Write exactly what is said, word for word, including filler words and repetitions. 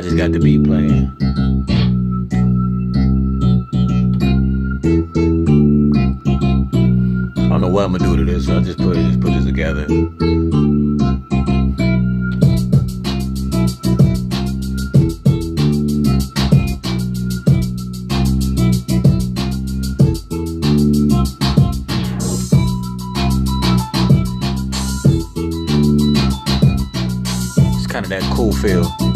I just got the beat playing. I don't know what I'm gonna do to this, so I just put just put this together. It's kind of that cool feel.